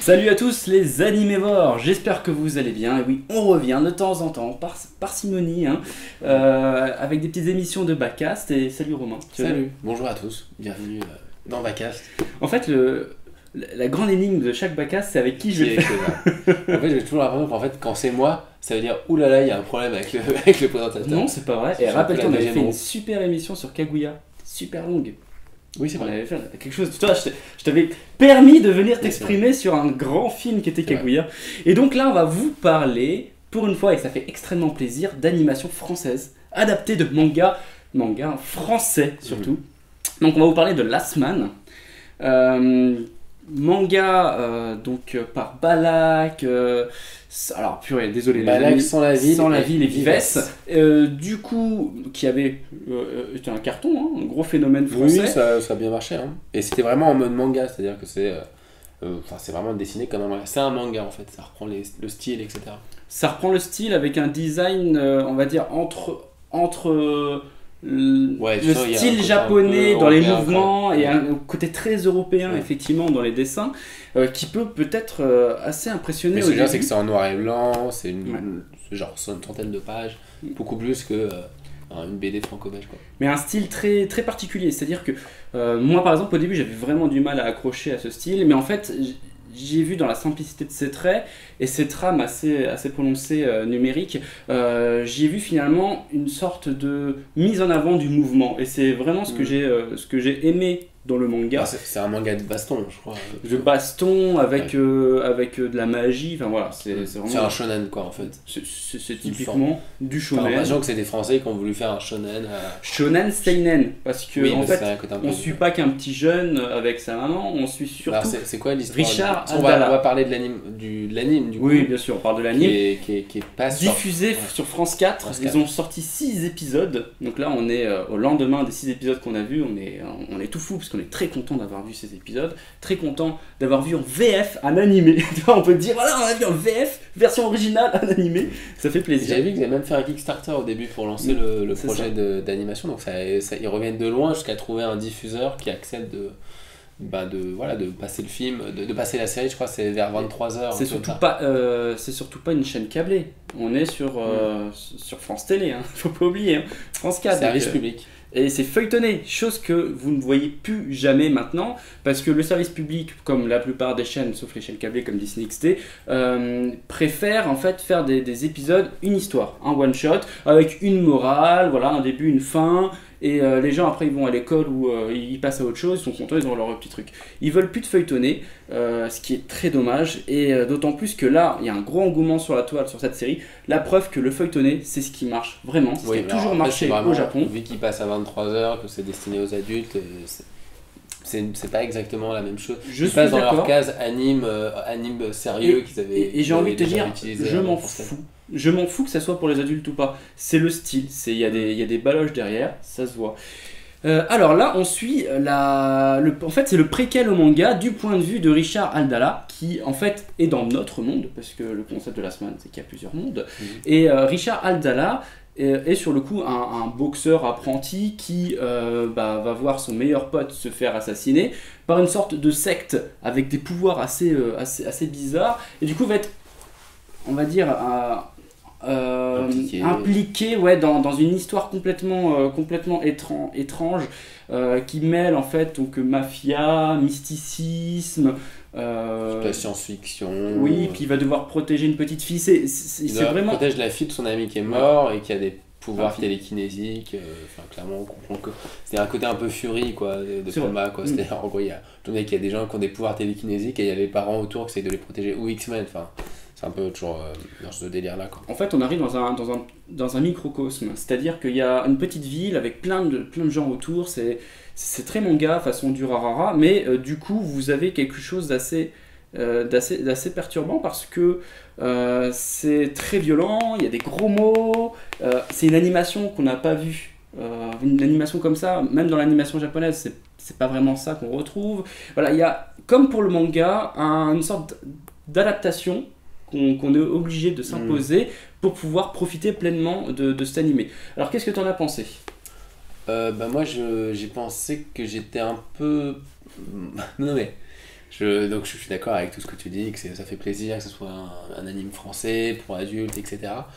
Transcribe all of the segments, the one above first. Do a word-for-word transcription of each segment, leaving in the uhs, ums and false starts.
Salut à tous les animévores, j'espère que vous allez bien. Et oui, on revient de temps en temps, par parcimonie, hein, euh, avec des petites émissions de Backcast. Et salut Romain. Salut, bonjour à tous, bienvenue dans Backcast. En fait, le, la grande énigme de chaque Backcast, c'est avec qui je vais le faire. En fait, j'ai toujours l'impression qu'en fait, quand c'est moi, ça veut dire oulala, il y a un problème avec le, avec le présentateur. Non, c'est pas vrai. Et rappelle-toi, on avait fait une super émission sur Kaguya, super longue. Oui, c'est vrai. On avait fait quelque chose. Toi, je t'avais permis de venir t'exprimer sur un grand film qui était Kaguya. Vrai. Et donc là, on va vous parler, pour une fois, et ça fait extrêmement plaisir, d'animation française, adaptée de manga, manga français surtout. Mmh. Donc on va vous parler de Last Man. Euh, manga euh, donc euh, par Ballack. Euh, alors purée, désolé. Ballack sans la ville. Sans la ville et Vives. Euh, du coup, qui avait euh, été un carton, hein, un gros phénomène français. Oui, ça, ça a bien marché. Hein. Et c'était vraiment en mode manga, c'est-à-dire que c'est, euh, euh, c'est vraiment dessiné comme un manga. C'est un manga en fait, ça reprend les, le style, et cetera. Ça reprend le style avec un design, euh, on va dire entre entre euh, ouais, le ça, style japonais dans les mouvements et un côté très européen ouais. effectivement dans les dessins euh, qui peut peut-être euh, assez impressionner. Mais ce que je veux dire, c'est que c'est en noir et blanc, c'est une, ouais. une, genre une centaine de pages, beaucoup plus que euh, une B D franco-belge quoi. Mais un style très très particulier, c'est-à-dire que euh, moi par exemple au début j'avais vraiment du mal à accrocher à ce style, mais en fait j'ai vu dans la simplicité de ses traits et ses trames assez, assez prononcées euh, numériques, euh, j'ai vu finalement une sorte de mise en avant du mouvement. Et c'est vraiment ce que, mmh. j'ai, euh, ce que j'ai aimé dans le manga. Ah, c'est, c'est un manga de baston, je crois. De baston avec, ouais. euh, avec euh, de la magie. Enfin voilà, c'est, c'est vraiment. C'est un shonen quoi en fait. C'est, c'est, c'est typiquement du shonen. J'ai l'impression que c'est des Français qui ont voulu faire un shonen. À... Shonen seinen. Parce que oui, en fait, on ne suit peu... pas qu'un petit jeune avec sa maman, on suit surtout. Alors, c'est, c'est quoi l'histoire Richard de... on, va, on va parler de l'anime. Du, de l'anime du coup. Oui, bien sûr, on parle de l'anime. Qui est, qui est, qui est pas diffusé sur... sur France quatre. France quatre. Ils ont sorti six épisodes. Donc là, on est euh, au lendemain des six épisodes qu'on a vus. On est, on est tout fou parce qu'on est très content d'avoir vu ces épisodes, très content d'avoir vu en V F un animé. On peut dire voilà, on a vu en V F version originale un animé, ça fait plaisir. J'avais vu qu'ils avaient même fait un Kickstarter au début pour lancer mmh, le, le projet de, d'animation, donc ça, ça, ils reviennent de loin jusqu'à trouver un diffuseur qui accepte de bah de voilà de passer le film, de, de passer la série. Je crois que c'est vers vingt-trois heures. C'est surtout pas euh, c'est surtout pas une chaîne câblée. On est sur euh, mmh. sur France Télé, hein. Faut pas oublier, hein. France quatre. Service donc, public. Et c'est feuilletonné, chose que vous ne voyez plus jamais maintenant, parce que le service public, comme la plupart des chaînes, sauf les chaînes câblées comme Disney X D, euh, préfère en fait faire des, des épisodes, une histoire, un one shot, avec une morale, voilà, un début, une fin, et euh, les gens après ils vont à l'école ou euh, ils passent à autre chose, ils sont contents, ils ont leur petit truc. Ils veulent plus de feuilletonner, euh, ce qui est très dommage, et euh, d'autant plus que là, il y a un gros engouement sur la toile, sur cette série, la preuve que le feuilletonné, c'est ce qui marche vraiment, c'est oui, ce qui a toujours marché vraiment, au Japon. Vu qu'il passe à vingt-trois heures, que c'est destiné aux adultes, c'est, c'est, c'est pas exactement la même chose. Je ils suis passent dans d'accord. leur case anime, euh, anime sérieux et, qu'ils avaient Et, et j'ai envie de te dire, je m'en fous. Je m'en fous que ça soit pour les adultes ou pas. C'est le style, il y, y a des baloches derrière, ça se voit. Euh, alors là, on suit la. Le, en fait, c'est le préquel au manga du point de vue de Richard Aldala, qui en fait est dans notre monde, parce que le concept de Last Man, c'est qu'il y a plusieurs mondes. Mmh. Et euh, Richard Aldala est, est sur le coup un, un boxeur apprenti qui euh, bah, va voir son meilleur pote se faire assassiner par une sorte de secte avec des pouvoirs assez, euh, assez, assez bizarres. Et du coup, va être, on va dire. Euh, Euh, impliqué, impliqué ouais, dans, dans une histoire complètement, euh, complètement étrange, étrange euh, qui mêle en fait donc, mafia, mysticisme, euh, la science-fiction. Oui, puis il va devoir protéger une petite fille. C'est, c'est, il c'est vraiment... protège la fille de son ami qui est mort et qui a des pouvoirs ah, télékinésiques. Enfin, euh, clairement, on comprend que c'est un côté un peu furie quoi, de, de combat. Quoi. C'est, mmh. En gros, il y a, je qu'il y a des gens qui ont des pouvoirs télékinésiques et il y a les parents autour qui essayent de les protéger, ou X-Men. Enfin, c'est un peu toujours euh, dans ce délire-là. Quoi. En fait, on arrive dans un, dans un, dans un microcosme. C'est-à-dire qu'il y a une petite ville avec plein de, plein de gens autour. C'est, c'est très manga, façon Durarara. Mais euh, du coup, vous avez quelque chose d'assez, euh, d'assez, d'assez perturbant parce que euh, c'est très violent. Il y a des gros mots. Euh, c'est une animation qu'on n'a pas vue. Euh, une animation comme ça, même dans l'animation japonaise, c'est, c'est pas vraiment ça qu'on retrouve. Voilà, il y a, comme pour le manga, un, une sorte d'adaptation Qu'on, qu'on est obligé de s'imposer mmh. pour pouvoir profiter pleinement de, de cet animé. Alors qu'est-ce que tu en as pensé ? euh, bah Moi je, j'ai pensé que j'étais un peu... Non mais je, donc je suis d'accord avec tout ce que tu dis, que ça fait plaisir que ce soit un, un anime français pour adultes, et cetera.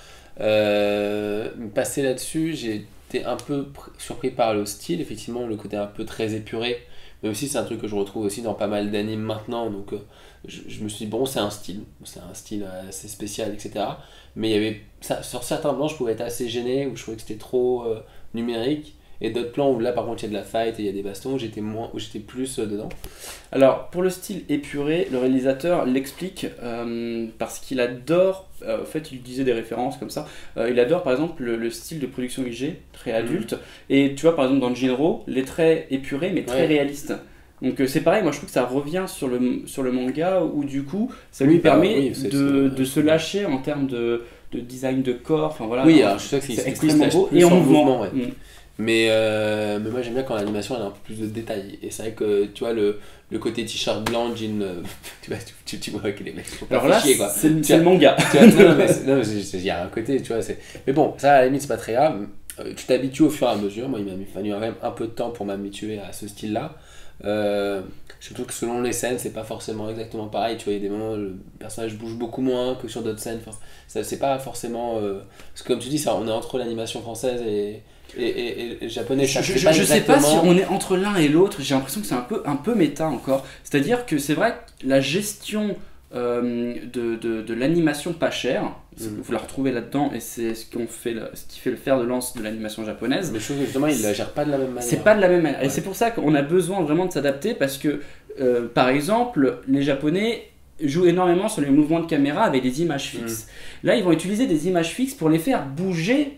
Euh, passer là-dessus, j'ai été un peu pr- surpris par le style, effectivement, le côté un peu très épuré, mais aussi c'est un truc que je retrouve aussi dans pas mal d'animes maintenant, donc euh, je, je me suis dit, bon, c'est un style, c'est un style assez spécial, et cetera. Mais il y avait, ça, sur certains plans, je pouvais être assez gêné, où je trouvais que c'était trop euh, numérique, et d'autres plans où là, par contre, il y a de la fight et il y a des bastons, où j'étais, moins, où j'étais plus euh, dedans. Alors, pour le style épuré, le réalisateur l'explique euh, parce qu'il adore, euh, en fait, il disait des références comme ça, euh, il adore par exemple le, le style de production I G, très adulte, mmh. et tu vois, par exemple, dans Jinro, les traits épurés, mais très ouais. réalistes. Donc euh, c'est pareil, moi je trouve que ça revient sur le, sur le manga où du coup ça lui oui, permet bah, oui, c'est, de, c'est, de se lâcher en termes de, de design de corps, enfin voilà. Oui, alors je sais que c'est, c'est extrêmement beau et en mouvement. mouvement ouais. mm. mais, euh, mais moi j'aime bien quand l'animation elle a un peu plus de détails. Et c'est vrai que tu vois le, le côté t-shirt blanc, jean, euh, tu vois, tu, tu vois que les mecs sont pas alors là, chier, quoi. C'est, c'est le manga. Tu vois, non, mais il y a un côté, tu vois. C'est... Mais bon, ça à la limite c'est pas très grave. Tu t'habitues au fur et à mesure. Moi il m'a fallu quand même un peu de temps pour m'habituer à ce style là. Euh, surtout que selon les scènes c'est pas forcément exactement pareil, tu vois, il y a des moments où le personnage bouge beaucoup moins que sur d'autres scènes, enfin, ça, c'est pas forcément euh... parce que comme tu dis ça, on est entre l'animation française et, et, et, et japonaise, je, je, pas je sais pas si on est entre l'un et l'autre, j'ai l'impression que c'est un peu, un peu méta encore, c'est à dire que c'est vrai que la gestion Euh, de, de, de l'animation pas chère, mmh. vous la retrouvez là-dedans et c'est ce, qu'on fait le, ce qui fait le fer de lance de l'animation japonaise. Mais je trouve que justement ils la gèrent pas de la même manière. C'est pas de la même manière ouais. Et c'est pour ça qu'on a besoin vraiment de s'adapter parce que euh, par exemple les Japonais jouent énormément sur les mouvements de caméra avec des images fixes. Mmh. Là ils vont utiliser des images fixes pour les faire bouger.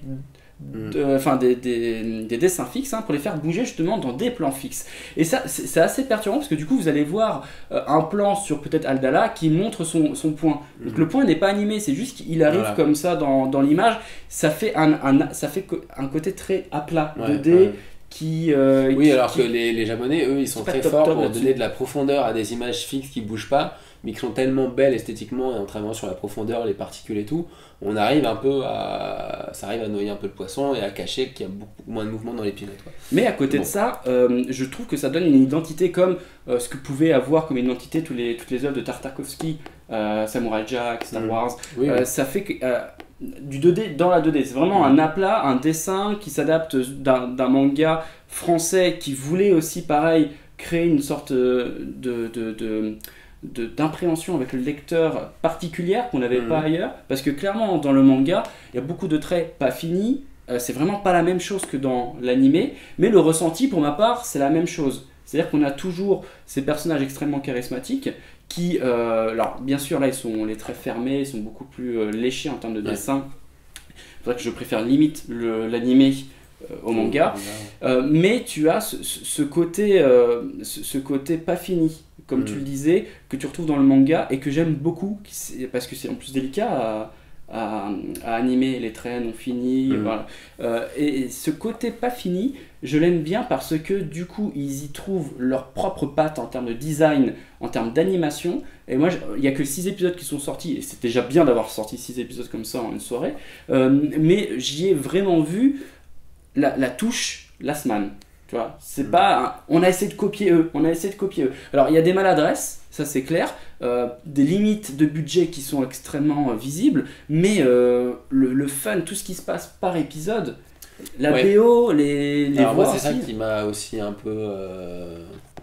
Enfin, de, des, des, des dessins fixes hein, pour les faire bouger justement dans des plans fixes. Et ça, c'est, c'est assez perturbant parce que du coup, vous allez voir euh, un plan sur peut-être Aldala qui montre son, son point. Mm-hmm. Donc le point n'est pas animé, c'est juste qu'il arrive voilà. comme ça dans, dans l'image. Ça fait un, un, ça fait un côté très à plat, ouais, deux D. Ouais. Qui, euh, oui, qui, alors qui, que les, les Japonais, eux, ils sont très forts pour donner de la profondeur à des images fixes qui bougent pas, mais qui sont tellement belles esthétiquement et en travaillant sur la profondeur, les particules et tout, on arrive un peu à, ça arrive à noyer un peu le poisson et à cacher qu'il y a beaucoup moins de mouvement dans les pilotes. Ouais. Mais à côté bon. de ça, euh, je trouve que ça donne une identité comme euh, ce que pouvaient avoir comme identité tous les, toutes les œuvres de Tartakovsky, euh, Samurai Jack, Star Wars. Mmh. Oui, euh, oui. Ça fait que euh, du deux D dans la deux D, c'est vraiment mmh. un aplat, un dessin qui s'adapte d'un, d'un manga français qui voulait aussi pareil créer une sorte de, de, de De, d'impréhension avec le lecteur particulière qu'on n'avait mmh. pas ailleurs, parce que clairement dans le manga il y a beaucoup de traits pas finis, euh, c'est vraiment pas la même chose que dans l'animé, mais le ressenti pour ma part c'est la même chose, c'est à dire qu'on a toujours ces personnages extrêmement charismatiques qui, euh, alors bien sûr là ils sont les traits fermés, ils sont beaucoup plus euh, léchés en termes de ouais. dessin, c'est vrai que je préfère limite le, l'animé euh, au manga, euh, mais tu as ce, ce côté euh, ce, ce côté pas fini comme mmh. tu le disais, que tu retrouves dans le manga et que j'aime beaucoup parce que c'est en plus délicat à, à, à animer, les traits non finis, mmh. voilà. euh, et, et ce côté pas fini, je l'aime bien parce que du coup ils y trouvent leur propre patte en termes de design, en termes d'animation, et moi il n'y a que six épisodes qui sont sortis, et c'est déjà bien d'avoir sorti six épisodes comme ça en une soirée, euh, mais j'y ai vraiment vu la, la touche Last Man. Tu vois, c'est mmh. pas un, on a essayé de copier eux, on a essayé de copier eux. Alors il y a des maladresses, ça c'est clair, euh, des limites de budget qui sont extrêmement euh, visibles, mais euh, le, le fun, tout ce qui se passe par épisode, la ouais. B O, les, les Alors voix. Moi c'est aussi. ça qui m'a aussi un peu, euh,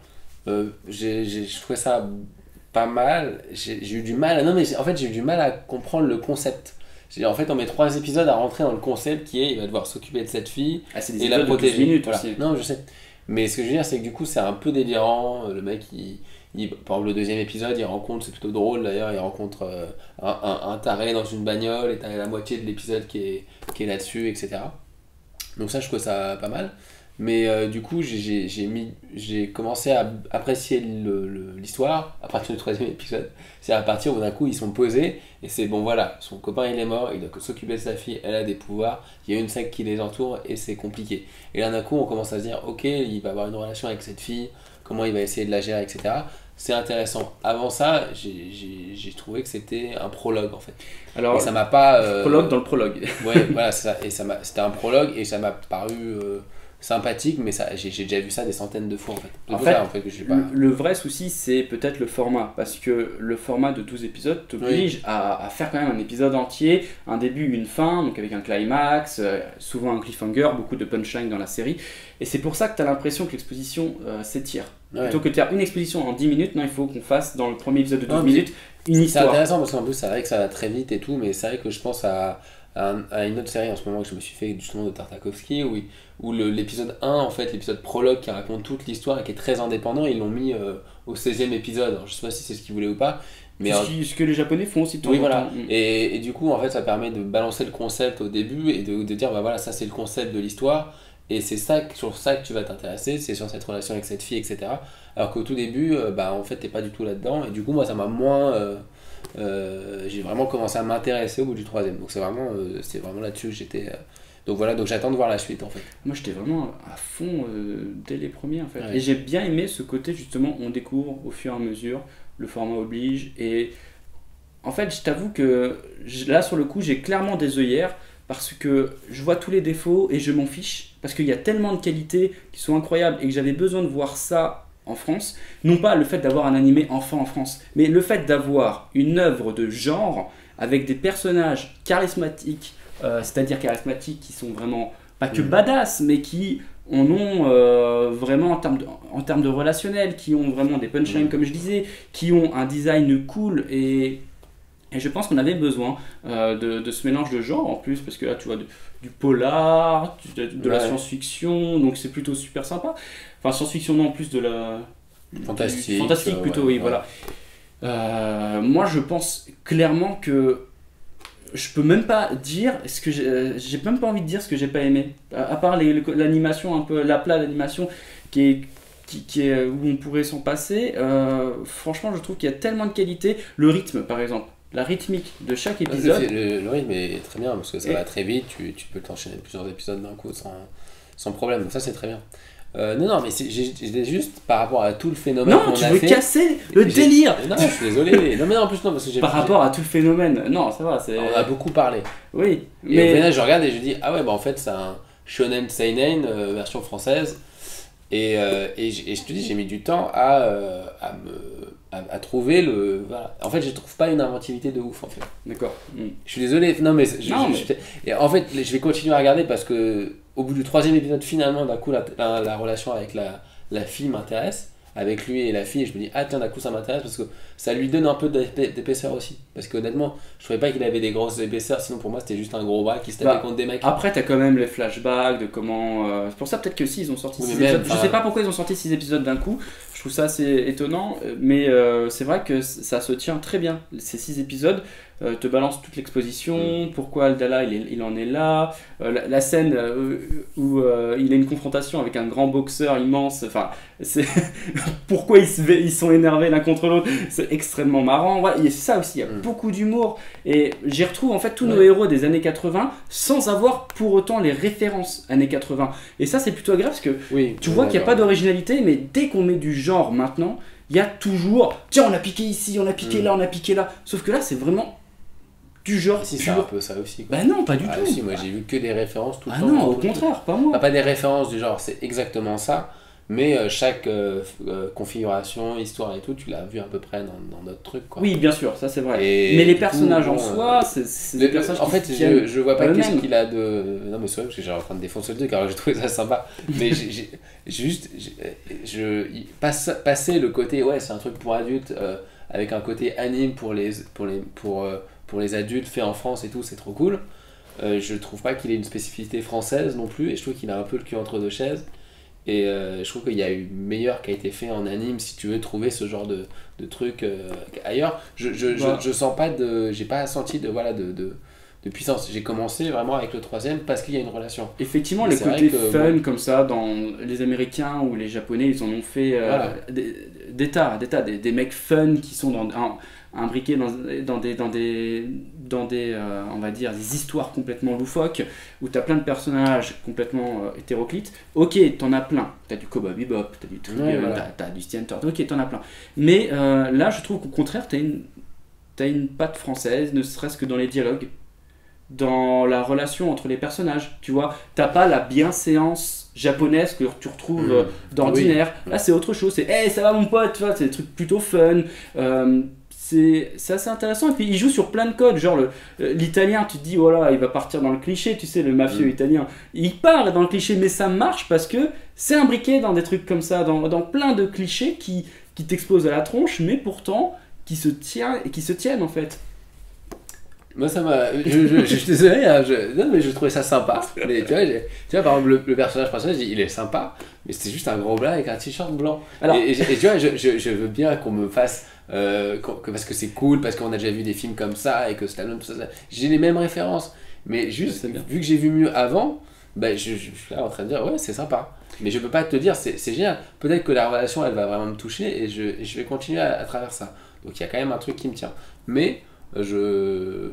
euh, j'ai, j'ai, je trouvais ça pas mal. J'ai, j'ai eu du mal, non mais en fait j'ai eu du mal à comprendre le concept. J'ai en fait dans mes trois épisodes à rentrer dans le concept qui est il va devoir s'occuper de cette fille ah, c'est des et la protéger. De minutes voilà. aussi. Non je sais. Mais ce que je veux dire c'est que du coup c'est un peu délirant. Le mec il, il par exemple le deuxième épisode il rencontre, c'est plutôt drôle d'ailleurs, il rencontre euh, un, un, un taré dans une bagnole et t'as la moitié de l'épisode qui est, qui est là-dessus, et cetera. Donc ça je trouve ça pas mal. Mais euh, du coup j'ai, j'ai, j'ai, mis, j'ai commencé à apprécier le, le, l'histoire à partir du troisième épisode. C'est à partir où d'un coup ils sont posés et c'est bon voilà, son copain il est mort, il doit s'occuper de sa fille, elle a des pouvoirs, il y a une secte qui les entoure et c'est compliqué. Et là d'un coup on commence à se dire ok il va avoir une relation avec cette fille, comment il va essayer de la gérer, et cetera. C'est intéressant. Avant ça, j'ai, j'ai, j'ai trouvé que c'était un prologue en fait. Alors, et ça m'a pas. Euh... Prologue dans le prologue. Ouais, voilà, c'est ça. Et ça m'a, c'était un prologue et ça m'a paru. Euh, sympathique, mais ça, j'ai, j'ai déjà vu ça des centaines de fois en fait. En fait, ça, en fait que j'ai pas... le, le vrai souci, c'est peut-être le format, parce que le format de douze épisodes t'oblige oui. à, à faire quand même un épisode entier, un début, une fin, donc avec un climax, euh, souvent un cliffhanger, beaucoup de punchline dans la série, et c'est pour ça que tu as l'impression que l'exposition euh, s'étire. Ouais. Plutôt que de faire une exposition en dix minutes, non, il faut qu'on fasse dans le premier épisode de douze minutes une histoire. C'est intéressant parce qu'en plus, c'est vrai que ça va très vite et tout, mais c'est vrai que je pense à... à une autre série en ce moment que je me suis fait justement de Tartakovsky où, où le, l'épisode un, en fait, l'épisode prologue qui raconte toute l'histoire et qui est très indépendant, ils l'ont mis euh, au seizième épisode. Alors, je sais pas si c'est ce qu'ils voulaient ou pas, mais ce, qui, ce que les Japonais font aussi de temps oui, en voilà. temps. Et, et du coup, en fait, ça permet de balancer le concept au début et de, de dire bah voilà, ça c'est le concept de l'histoire et c'est ça, sur ça que tu vas t'intéresser, c'est sur cette relation avec cette fille, et cetera. Alors qu'au tout début, euh, bah en fait, t'es pas du tout là-dedans et du coup, moi, ça m'a moins euh, Euh, j'ai vraiment commencé à m'intéresser au bout du troisième, donc c'est vraiment, euh, c'est vraiment là-dessus que j'étais euh... donc voilà, donc j'attends de voir la suite en fait. Moi j'étais vraiment à fond euh, dès les premiers en fait, ouais. Et j'ai bien aimé ce côté justement, on découvre au fur et à mesure, le format oblige, et en fait je t'avoue que là sur le coup j'ai clairement des œillères parce que je vois tous les défauts et je m'en fiche, parce qu'il y a tellement de qualités qui sont incroyables et que j'avais besoin de voir ça en France, non pas le fait d'avoir un animé enfant en France, mais le fait d'avoir une œuvre de genre avec des personnages charismatiques, euh, c'est-à-dire charismatiques qui sont vraiment pas que mmh. badass, mais qui en ont euh, vraiment en termes, de, en termes de relationnel, qui ont vraiment des punchlines mmh. comme je disais, qui ont un design cool et, et je pense qu'on avait besoin euh, de, de ce mélange de genres en plus, parce que là tu vois de, du polar, de, de ouais. la science-fiction, donc c'est plutôt super sympa. Enfin, science-fiction, non, plus de la... Fantastique. Fantastique, euh, plutôt, ouais, oui, ouais. voilà. Euh, moi, je pense clairement que... Je peux même pas dire... ce que j'ai, j'ai même pas envie de dire ce que j'ai pas aimé. À, à part les, l'animation, un peu l'aplat d'animation, qui est, qui, qui est, où on pourrait s'en passer. Euh, franchement, je trouve qu'il y a tellement de qualité. Le rythme, par exemple. La rythmique de chaque épisode. Le, le rythme est très bien, parce que ça et... va très vite. Tu, tu peux t'enchaîner plusieurs épisodes d'un coup sans, sans problème. Ça, c'est très bien. Euh, non, non, mais c'est, j'ai, j'ai juste par rapport à tout le phénomène non, qu'on tu a veux fait, casser le j'ai, délire. Non, je suis désolé. Non, mais non, en plus, non, parce que j'ai... Par j'ai, rapport à tout le phénomène, non, ça va, c'est... On a beaucoup parlé. Oui, et mais... au final, je regarde et je dis, ah ouais, bah en fait, c'est un Shonen Seinen euh, version française. Et, euh, et, et je te dis, j'ai mis du temps à, euh, à me... À, à trouver le... Voilà. En fait, je trouve pas une inventivité de ouf, en fait. D'accord. Mm. Je suis désolé. Non, mais... Je, non, je, mais... Je, et en fait, je vais continuer à regarder parce que au bout du troisième épisode, finalement, d'un coup, la, la, la relation avec la, la fille m'intéresse. Avec lui et la fille, et je me dis, ah tiens, d'un coup, ça m'intéresse parce que ça lui donne un peu d'épaisseur aussi. Parce qu'honnêtement, je trouvais pas qu'il avait des grosses épaisseurs, sinon pour moi, c'était juste un gros bras qui se tapait bah, contre des mecs. Après, t'as quand même les flashbacks de comment... Euh... C'est pour ça, peut-être que si, ils ont sorti six épisodes. Je sais pas pourquoi ils ont sorti six épisodes d'un coup. Je trouve ça assez étonnant, mais euh, c'est vrai que ça se tient très bien. Ces six épisodes euh, te balancent toute l'exposition, mm. pourquoi Aldala il, est, il en est là, euh, la, la scène euh, où euh, il a une confrontation avec un grand boxeur immense, enfin, c'est pourquoi ils, se, ils sont énervés l'un contre l'autre, c'est extrêmement marrant. Voilà, et ça aussi, il y a mm. beaucoup d'humour, et j'y retrouve en fait tous ouais. nos héros des années quatre-vingts sans avoir pour autant les références années quatre-vingts. Et ça, c'est plutôt agréable parce que oui, tu vois qu'il n'y a pas d'originalité, mais dès qu'on met du genre maintenant, il y a toujours tiens, on a piqué ici, on a piqué mmh. là, on a piqué là. Sauf que là, c'est vraiment du genre. Si, pur. c'est un peu ça aussi. Quoi. Bah non, pas du ah, tout. Si, moi j'ai vu que des références tout le ah temps. Ah non, au contraire, pas moi. Pas, pas des références du genre, c'est exactement ça. Mais euh, chaque euh, euh, configuration, histoire et tout, tu l'as vu à peu près dans, dans notre truc. Quoi. Oui, bien sûr, ça c'est vrai. Et mais les personnages coup, en bon, soi, c'est, c'est le, des personnages En qui fait, je, je vois pas qu'est-ce qu'il a de. Non, mais c'est vrai, parce que j'ai en train de défoncer le truc, alors j'ai trouvé ça sympa. Mais j'ai, j'ai, j'ai juste. J'ai, je, passe, passer le côté, ouais, c'est un truc pour adultes, euh, avec un côté anime pour les, pour, les, pour, euh, pour les adultes, fait en France et tout, c'est trop cool. Euh, je trouve pas qu'il ait une spécificité française non plus, et je trouve qu'il a un peu le cul entre deux chaises. Et euh, je trouve qu'il y a eu meilleur qui a été fait en anime si tu veux trouver ce genre de, de truc euh, ailleurs. Je, je, je, je sens pas de. J'ai pas senti de, voilà, de, de, de puissance. J'ai commencé vraiment avec le troisième parce qu'il y a une relation. Effectivement, mais les côtés que, fun bon, comme ça, dans les Américains ou les Japonais, ils en ont fait euh, voilà. des, des tas, des tas, des, des mecs fun qui sont dans. Un, imbriqués dans, dans des, dans des, dans des euh, on va dire, des histoires complètement loufoques, où tu as plein de personnages complètement euh, hétéroclites. Ok, t'en as plein. T'as du Cowboy Bebop, t'as du Trigun, ouais, voilà. t'as, t'as du Stien Thorne. Ok, t'en as plein. Mais euh, là, je trouve qu'au contraire, t'as une, t'as une patte française, ne serait-ce que dans les dialogues. dans la relation entre les personnages. Tu vois, t'as pas la bienséance japonaise que tu retrouves euh, d'ordinaire. Oui. Là, c'est autre chose. C'est hey, ça va mon pote, tu vois, c'est des trucs plutôt fun. Euh, c'est c'est assez intéressant. Et puis, il joue sur plein de codes. Genre, le- euh, l'italien, tu te dis, voilà, il va partir dans le cliché, tu sais, le mafieux Mm. italien. Il part dans le cliché, mais ça marche parce que c'est imbriqué dans des trucs comme ça, dans, dans plein de clichés qui, qui t'explosent à la tronche, mais pourtant qui se, tient, qui se tiennent en fait. Moi, ça m'a. Je, je, je, je suis désolé, hein, je... non, mais je trouvais ça sympa. Mais tu vois, j'ai- tu vois par exemple, le, le personnage principal, il est sympa, mais c'était juste un gros blanc avec un t-shirt blanc. Alors- et, et- et tu vois, je, je, je veux bien qu'on me fasse. euh, qu'on- que, parce que c'est cool, parce qu'on a déjà vu des films comme ça, et que Stallone, tout ça, ça. J'ai les mêmes références. Mais juste, C'est bien. vu que j'ai vu mieux avant, bah, je, je suis là en train de dire, ouais, c'est sympa. Mais je peux pas te dire, c'est c'est génial. Peut-être que la relation, elle va vraiment me toucher, et je, et je vais continuer à, à travers ça. Donc il y a quand même un truc qui me tient. Mais je.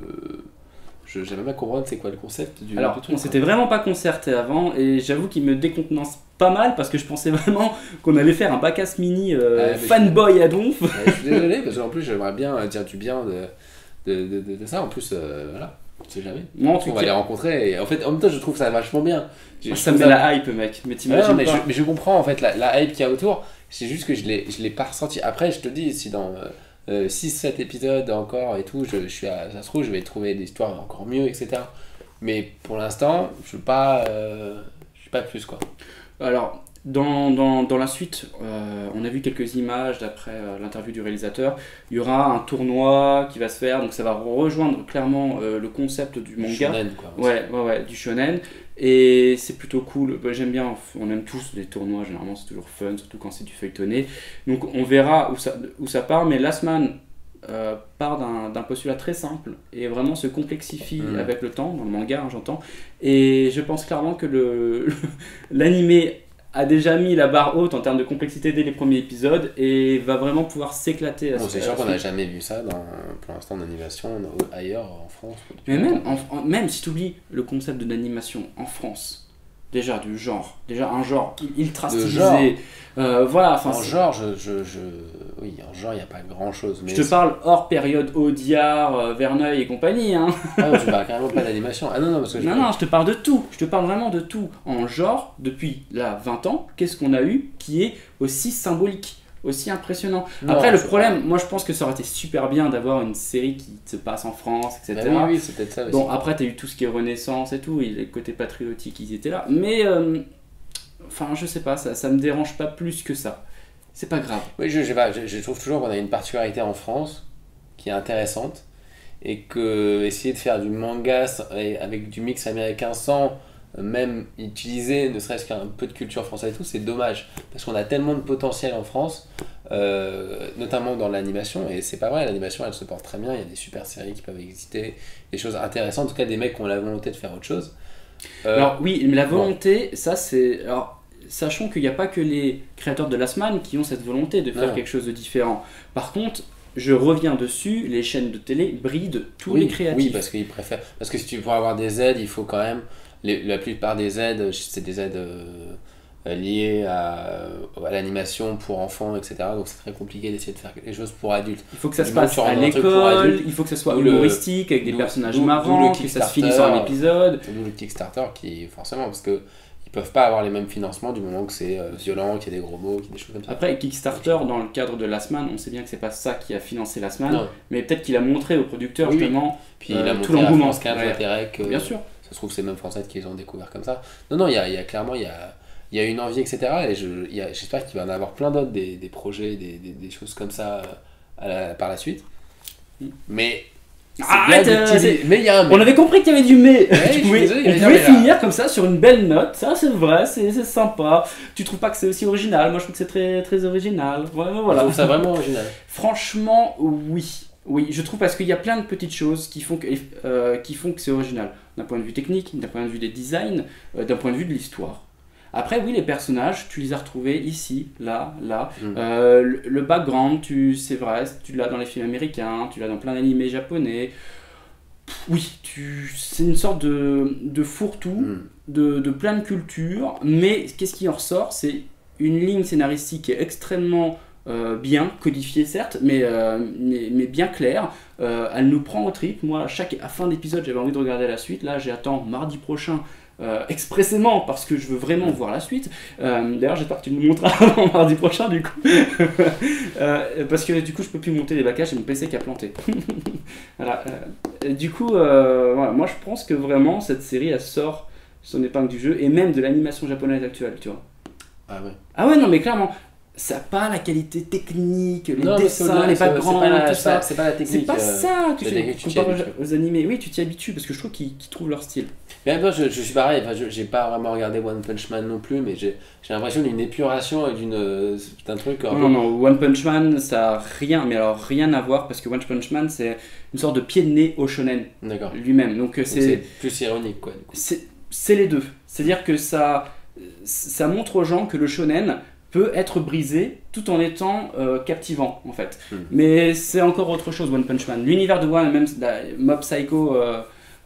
Je j'aimerais bien comprendre c'est quoi le concept du, Alors, du truc. on s'était vraiment pas concerté avant, et j'avoue qu'il me décontenance pas mal parce que je pensais vraiment qu'on allait faire un Bacchus Mini euh, Ouais, mais fanboy à donf. Ouais, je suis désolé, parce qu'en plus, j'aimerais bien dire du bien de, de, de, de, de ça. En plus, euh, voilà, on sait jamais. Moi, en tout On va les cas, rencontrer, et en fait, en même temps, je trouve ça vachement bien. Je- je ça me trouve met la hype, mec. Mais Ouais, t'imagines non, mais, pas. je, mais je comprends en fait la, la hype qu'il y a autour, c'est juste que je l'ai je l'ai pas ressenti. Après, je te dis, si dans euh, six sept épisodes encore et tout, je, je suis à, ça se trouve, je vais trouver des histoires encore mieux, et cetera. Mais pour l'instant, je suis pas, euh, je suis pas plus quoi. Alors, dans, dans, dans la suite, euh, on a vu quelques images d'après euh, l'interview du réalisateur. Il y aura un tournoi qui va se faire, donc ça va rejoindre clairement euh, le concept du manga. Shonen, quoi. Ouais, ouais, ouais, du shonen. Et c'est plutôt cool. Bah, j'aime bien, on aime tous les tournois, généralement c'est toujours fun, surtout quand c'est du feuilletonné. Donc on verra où ça, où ça part, mais Last Man euh, part d'un d'un postulat très simple et vraiment se complexifie Mm. avec le temps, dans le manga, hein, j'entends. Et je pense clairement que le l'animé a déjà mis la barre haute en termes de complexité dès les premiers épisodes et va vraiment pouvoir s'éclater à Bon, ce- c'est à sûr la qu'on n'a suite. jamais vu ça dans, pour l'instant en animation en- ailleurs en France. Mais même, en- en- même si tu oublies le concept de l'animation en France, déjà du genre, déjà un genre ultra De stylisé, genre. euh, voilà, enfin, En c'est- genre, je, je, je... oui, en genre, il n'y a pas grand chose. Mais je te parle hors période Audiard, euh, Verneuil et compagnie, hein. Ah, tu parles carrément pas d'animation. Ah non, non, parce que je Non, non, je te parle de tout, je te parle vraiment de tout. En genre, depuis là vingt ans, qu'est-ce qu'on a eu qui est aussi symbolique, aussi impressionnant. Non, Après, le c'est problème, moi je pense que ça aurait été super bien d'avoir une série qui se passe en France, et Bah cetera. oui, oui, c'est peut-être ça aussi. Bon, après, t'as eu tout ce qui est Renaissance et tout, et les côtés patriotiques, ils étaient là. Mais, euh, enfin, je sais pas, ça, ça me dérange pas plus que ça. C'est pas grave. Oui, je, je sais pas, je, je trouve toujours qu'on a une particularité en France qui est intéressante et que essayer de faire du manga sans- et avec du mix américain sans euh, même utiliser ne serait-ce qu'un peu de culture française et tout, c'est dommage parce qu'on a tellement de potentiel en France, euh, notamment dans l'animation, et c'est pas vrai, l'animation elle se porte très bien, il y a des super séries qui peuvent exister, des choses intéressantes, en tout cas des mecs qui ont la volonté de faire autre chose. Euh, Alors, oui, mais la volonté, ça c'est. Alors, sachant qu'il n'y a pas que les créateurs de Last Man qui ont cette volonté de faire Non. quelque chose de différent. Par contre, je reviens dessus, les chaînes de télé brident tous oui, les créatifs. Oui, parce qu'ils préfèrent. Parce que si tu veux avoir des aides, il faut quand même. Les, la plupart des aides, c'est des aides euh, liées à, à l'animation pour enfants, et cetera. Donc c'est très compliqué d'essayer de faire quelque chose pour adultes. Il faut que ça Du se moment passe que tu à rentres dans un truc pour l'école, adultes, il faut que ça soit d'où le- humoristique, avec des d'où- personnages d'où- d'où marrants, le que ça se Kickstarter. finisse en un épisode. C'est d'où le Kickstarter qui, forcément, parce que ils peuvent pas avoir les mêmes financements du moment que c'est euh, violent, qu'il y a des gros mots, qu'il y a des choses comme ça. Après, Kickstarter, dans le cadre de Last Man, on sait bien que c'est pas ça qui a financé Last Man, Non. mais peut-être qu'il a montré aux producteurs Oui, oui. justement. Puis euh, il a tout montré à l'engouement. France quinze Ouais. l'intérêt que. Bien sûr. Ça se trouve, c'est même Français qui les ont découvert comme ça. Non, non, il y a, il y a clairement, il y a, il y a une envie, et cetera. Et je, il y a- j'espère qu'il va y en avoir plein d'autres, des, des projets, des, des, des choses comme ça euh, à la- par la suite. Mais. c'est Arrête, bien euh, d'utiliser- mais il y a un On mais. avait compris qu'il y avait du mais. Ouais, je Tu suis pouvais- désolé, il y on avait pouvait jamais là. finir comme ça sur une belle note. Ça, c'est vrai, c'est c'est sympa. Tu trouves pas que c'est aussi original? Moi, je trouve que c'est très, très original. Ouais, Je voilà. trouve ça vraiment original. Franchement, oui. Oui, je trouve parce qu'il y a plein de petites choses qui font que, euh, qui font que c'est original. D'un point de vue technique, d'un point de vue des designs, euh, d'un point de vue de l'histoire. Après, oui, les personnages, tu les as retrouvés ici, là, là. Mm. Euh, le, le background, tu, c'est vrai, tu l'as dans les films américains, tu l'as dans plein d'animés japonais. Pff, Oui, tu, c'est une sorte de, de fourre-tout, Mm. de, de plein de cultures, mais qu'est-ce qui en ressort? C'est une ligne scénaristique qui est extrêmement euh, bien, codifiée certes, mais, euh, mais, mais bien claire. Euh, elle nous prend au trip. Moi, à chaque à fin d'épisode, j'avais envie de regarder la suite. Là, j'attends mardi prochain. Euh, expressément parce que je veux vraiment voir la suite. Euh, D'ailleurs, j'espère que tu me le montreras avant mardi prochain, du coup. euh, parce que du coup, je peux plus monter les backages, j'ai mon P C qui a planté. Voilà. Euh, du coup, euh, voilà, moi je pense que vraiment cette série elle sort son épingle du jeu et même de l'animation japonaise actuelle, tu vois. Ah ouais. Ah ouais, non, mais clairement. Ça n'a pas la qualité technique, les non, dessins, les backgrounds, tout ça. C'est pas la technique. C'est pas ça que euh, tu compares aux, aux animés. Oui, tu t'y habitues parce que je trouve qu'ils qu'ils trouvent leur style. Mais moi, je, je suis pareil. Enfin, je j'ai pas vraiment regardé One Punch Man non plus, mais j'ai l'impression d'une épuration et d'une d'un truc. Non, non, non, One Punch Man, ça a rien, mais alors rien à voir parce que One Punch Man, c'est une sorte de pied de nez au shonen lui-même. Donc c'est plus ironique, quoi. C'est les deux. C'est-à-dire que ça, ça montre aux gens que le shonen peut être brisé tout en étant euh, captivant en fait. Mm. Mais c'est encore autre chose One Punch Man. L'univers de One, même la, Mob Psycho euh,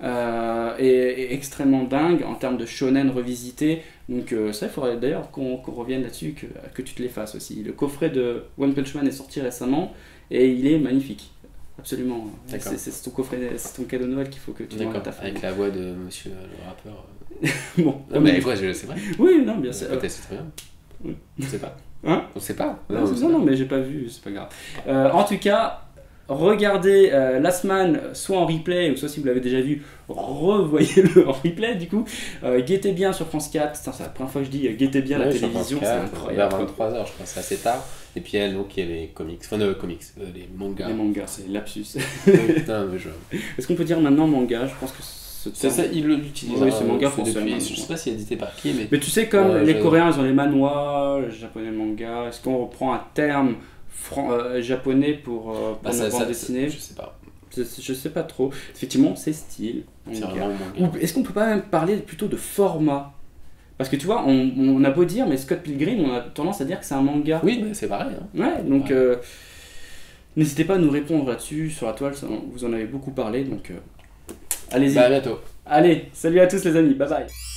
euh, est, est extrêmement dingue en termes de shonen revisité. Donc euh, ça, il faudrait d'ailleurs qu'on qu'on revienne là-dessus, que, que tu te les fasses aussi. Le coffret de One Punch Man est sorti récemment et il est magnifique. Absolument. C'est ton coffret, c'est ton cadeau de Noël qu'il faut que tu donnes à ta famille. Avec la voix de monsieur le rappeur. Bon. Non, mais quoi, c'est vrai. Oui, non, bien sûr. Peut-être c'est très bien. Oui. On sait pas. Hein? On sait pas. Non, non, non, non, mais j'ai pas vu, c'est pas grave. Euh, en tout cas, regardez euh, Last Man soit en replay, ou soit si vous l'avez déjà vu, revoyez-le en replay du coup. Euh, guettez bien sur France quatre, c'est la première fois que je dis euh, guettez bien ouais, la télévision, c'est incroyable. Vers vingt-trois heures, je pense, c'est assez tard. Et puis elle, donc, il y a les comics, enfin, non, comics, euh, les mangas. Les mangas, c'est lapsus. Putain, mais je... Est-ce qu'on peut dire maintenant manga? Je pense que c'est ça, il l'utilise. Oui, ce manga fonctionne. Depuis, je sais pas s'il est édité par qui, mais. Mais tu sais, comme euh, les Coréens, ils ont les manhwas, les Japonais, le manga. Est-ce qu'on reprend un terme euh, japonais pour, euh, pour bah, nos bandes dessinées? Je sais pas. Je, je sais pas trop. Effectivement, c'est style. Est-ce qu'on peut pas même parler plutôt de format? Parce que tu vois, on, on a beau dire, mais Scott Pilgrim, on a tendance à dire que c'est un manga. Oui, mais c'est pareil. Hein. Ouais, donc ouais. Euh, n'hésitez pas à nous répondre là-dessus, sur la toile, ça, vous en avez beaucoup parlé, donc euh, allez-y. Bah, à bientôt. Allez, salut à tous les amis, bye bye.